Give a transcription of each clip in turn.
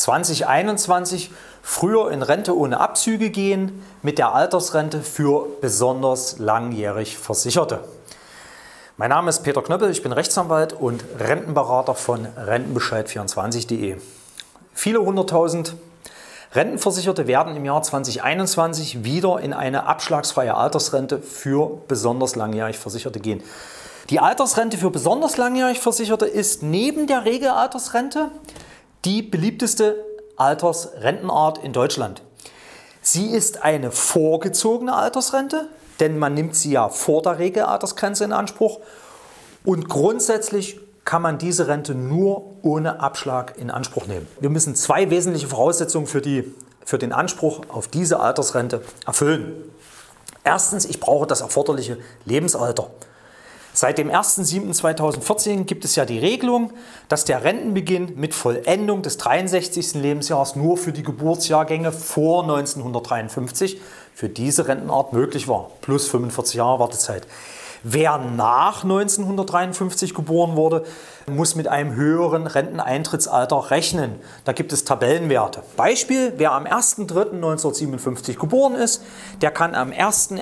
2021 früher in Rente ohne Abzüge gehen mit der Altersrente für besonders langjährig Versicherte. Mein Name ist Peter Knöppel, ich bin Rechtsanwalt und Rentenberater von Rentenbescheid24.de. Viele hunderttausend Rentenversicherte werden im Jahr 2021 wieder in eine abschlagsfreie Altersrente für besonders langjährig Versicherte gehen. Die Altersrente für besonders langjährig Versicherte ist neben der Regelaltersrente die beliebteste Altersrentenart in Deutschland. Sie ist eine vorgezogene Altersrente, denn man nimmt sie ja vor der Regelaltersgrenze in Anspruch, und grundsätzlich kann man diese Rente nur ohne Abschlag in Anspruch nehmen. Wir müssen zwei wesentliche Voraussetzungen für den Anspruch auf diese Altersrente erfüllen. Erstens, ich brauche das erforderliche Lebensalter. Seit dem 01.07.2014 gibt es ja die Regelung, dass der Rentenbeginn mit Vollendung des 63. Lebensjahres nur für die Geburtsjahrgänge vor 1953 für diese Rentenart möglich war, plus 45 Jahre Wartezeit. Wer nach 1953 geboren wurde, muss mit einem höheren Renteneintrittsalter rechnen. Da gibt es Tabellenwerte. Beispiel: Wer am 1.03.1957 geboren ist, der kann am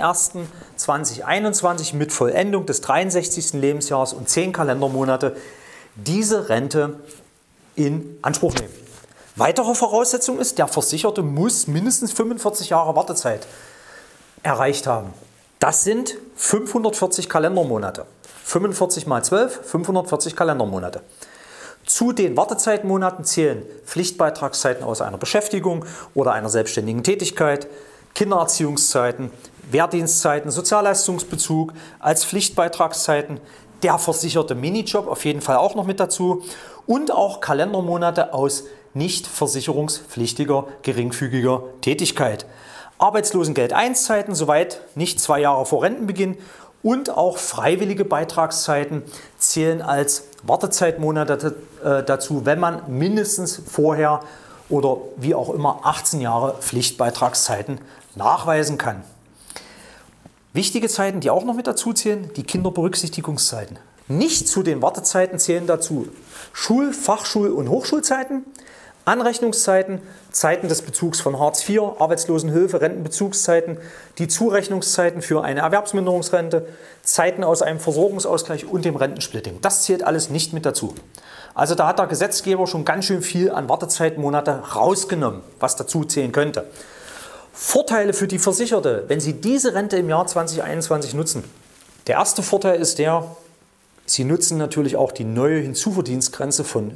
01.01.2021 mit Vollendung des 63. Lebensjahres und 10 Kalendermonate diese Rente in Anspruch nehmen. Weitere Voraussetzung ist, der Versicherte muss mindestens 45 Jahre Wartezeit erreicht haben. Das sind 540 Kalendermonate. 45 mal 12, 540 Kalendermonate. Zu den Wartezeitmonaten zählen Pflichtbeitragszeiten aus einer Beschäftigung oder einer selbstständigen Tätigkeit, Kindererziehungszeiten, Wehrdienstzeiten, Sozialleistungsbezug als Pflichtbeitragszeiten, der versicherte Minijob auf jeden Fall auch noch mit dazu und auch Kalendermonate aus nicht versicherungspflichtiger geringfügiger Tätigkeit. Arbeitslosengeld-1-Zeiten, soweit nicht 2 Jahre vor Rentenbeginn, und auch freiwillige Beitragszeiten zählen als Wartezeitmonate dazu, wenn man mindestens vorher oder wie auch immer 18 Jahre Pflichtbeitragszeiten nachweisen kann. Wichtige Zeiten, die auch noch mit dazu zählen, die Kinderberücksichtigungszeiten. Nicht zu den Wartezeiten zählen dazu Schul-, Fachschul- und Hochschulzeiten, Anrechnungszeiten, Zeiten des Bezugs von Hartz IV, Arbeitslosenhilfe, Rentenbezugszeiten, die Zurechnungszeiten für eine Erwerbsminderungsrente, Zeiten aus einem Versorgungsausgleich und dem Rentensplitting. Das zählt alles nicht mit dazu. Also da hat der Gesetzgeber schon ganz schön viel an Wartezeitmonate rausgenommen, was dazu zählen könnte. Vorteile für die Versicherte, wenn sie diese Rente im Jahr 2021 nutzen. Der erste Vorteil ist der: Sie nutzen natürlich auch die neue Hinzuverdienstgrenze von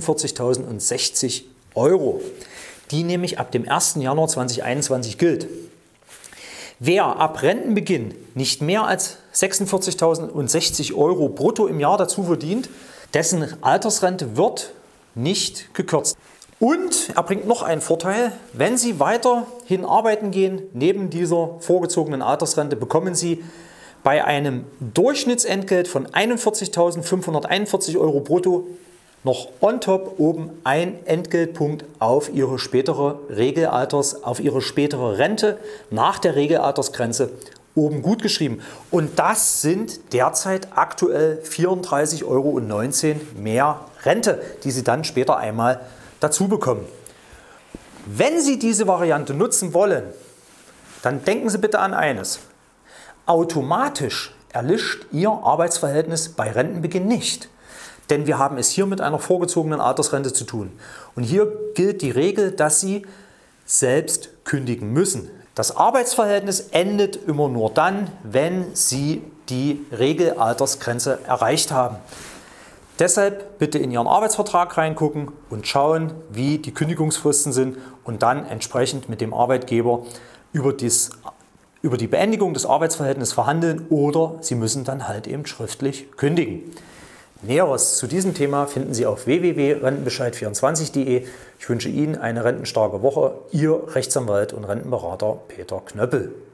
46.060 €, die nämlich ab dem 1. Januar 2021 gilt. Wer ab Rentenbeginn nicht mehr als 46.060 € brutto im Jahr dazu verdient, dessen Altersrente wird nicht gekürzt. Und er bringt noch einen Vorteil: Wenn Sie weiterhin arbeiten gehen, neben dieser vorgezogenen Altersrente, bekommen Sie bei einem Durchschnittsentgelt von 41.541 € brutto noch on top oben ein Entgeltpunkt auf Ihre spätere Rente nach der Regelaltersgrenze oben gut geschrieben. Und das sind derzeit aktuell 34,19 € mehr Rente, die Sie dann später einmal dazu bekommen. Wenn Sie diese Variante nutzen wollen, dann denken Sie bitte an eines: Automatisch erlischt Ihr Arbeitsverhältnis bei Rentenbeginn nicht. Denn wir haben es hier mit einer vorgezogenen Altersrente zu tun. Und hier gilt die Regel, dass Sie selbst kündigen müssen. Das Arbeitsverhältnis endet immer nur dann, wenn Sie die Regelaltersgrenze erreicht haben. Deshalb bitte in Ihren Arbeitsvertrag reingucken und schauen, wie die Kündigungsfristen sind, und dann entsprechend mit dem Arbeitgeber über die Beendigung des Arbeitsverhältnisses verhandeln, oder Sie müssen dann halt eben schriftlich kündigen. Näheres zu diesem Thema finden Sie auf www.rentenbescheid24.de. Ich wünsche Ihnen eine rentenstarke Woche. Ihr Rechtsanwalt und Rentenberater Peter Knöppel.